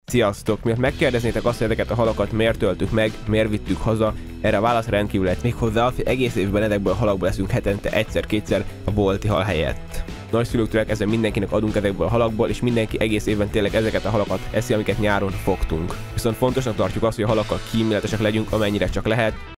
Sziasztok! Miért megkérdeznétek azt, hogy ezeket a halakat miért töltük meg, miért vittük haza, erre a válasz rendkívül lett, méghozzá az, hogy egész évben ezekből a halakból leszünk hetente egyszer-kétszer a bolti hal helyett. Nagyszülőktől kezdve mindenkinek adunk ezekből a halakból, és mindenki egész évben tényleg ezeket a halakat eszi, amiket nyáron fogtunk. Viszont fontosnak tartjuk azt, hogy a halakkal kíméletesek legyünk, amennyire csak lehet,